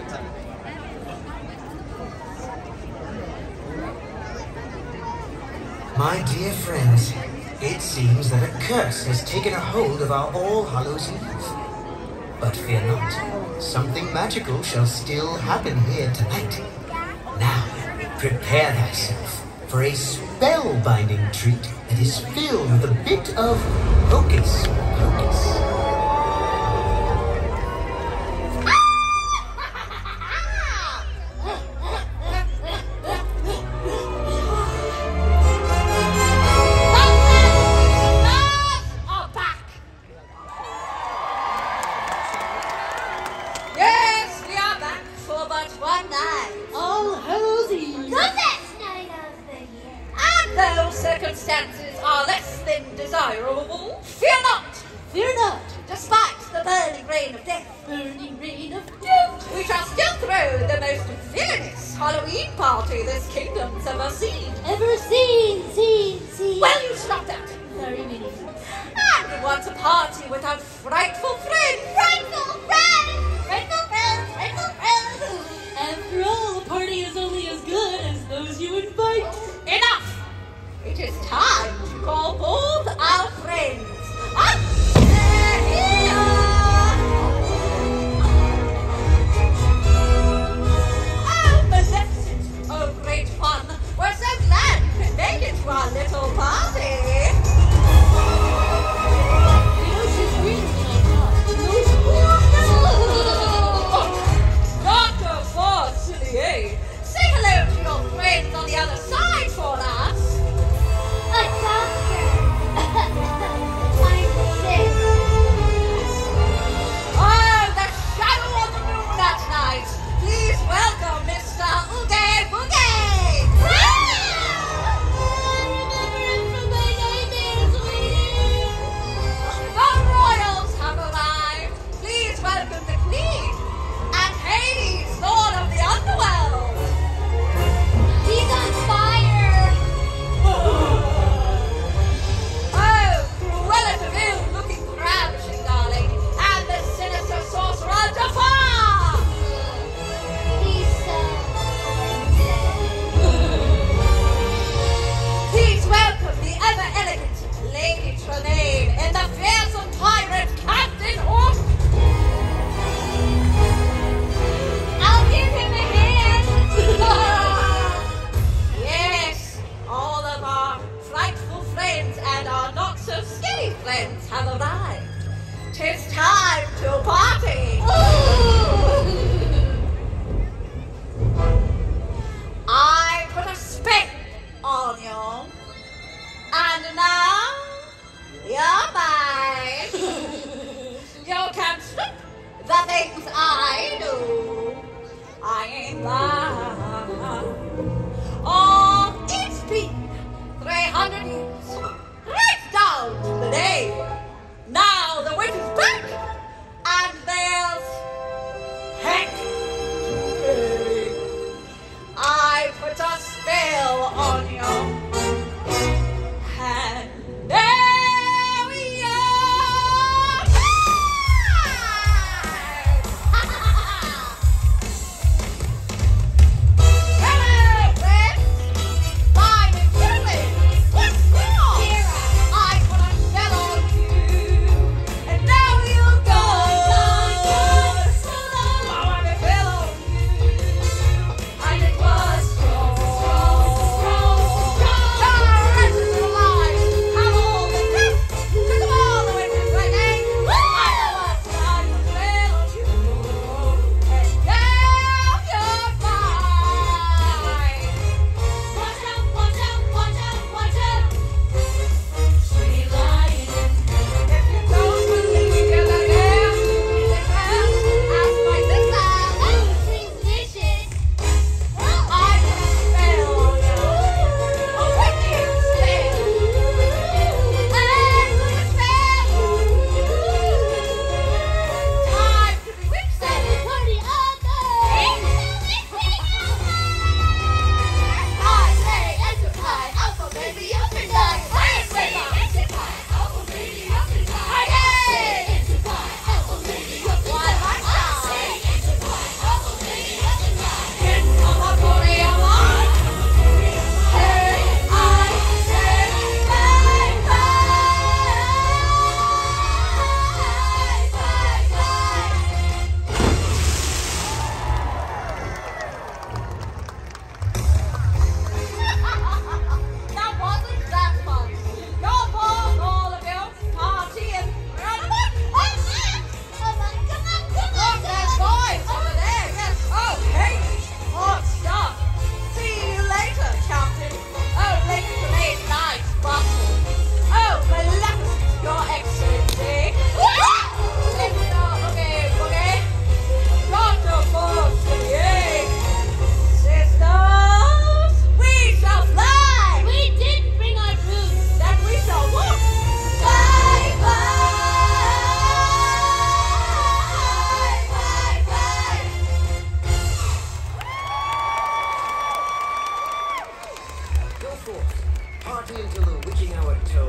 My dear friends, it seems that a curse has taken a hold of our All Hallows Eve. But fear not, something magical shall still happen here tonight. Now, prepare thyself for a spellbinding treat that is filled with a bit of hocus pocus. Circumstances are less than desirable. Fear not! Fear not! Despite the burning rain of death, we shall still throw the most villainous Halloween party this kingdom's ever seen. Seen. Well, you stop that. Very meaningful. And we want a party without frightful friends. Frightful friends! After all, a party is only as good as those you invite. Enough! It is time to call both our friends. Oh, magnificent! Oh, great fun! We're so glad you could make it to our little party. Dr. Fortuny, say hello to your friends on the other side for us. A doctor! I'm sick. Oh, the shadow on the moon that night. Please welcome Mr. Oogie Boogie. Remember him from my nightmares, sweetie. The royals have arrived. Please welcome the Queen and Hades, Lord of the Underworld. He's on fire! Oh, Cruella de Vil looking crouching, darling, and the sinister sorcerer Jafar. He's Please welcome the ever-elegant Lady Tremaine and the fearsome pirate Captain Hook. I'll give him a hand! Yes, all of our frightful friends and our not-so-scary friends have arrived. 'Tis time to party. I put a spell on you, and now you're mine. You can stop the things I do. I ain't lying. Oh, it's been 300 years, right down to the day. Now the witch is back, and there's heck to pay. I put a spell on you, and there we are. Party until the witching hour tones.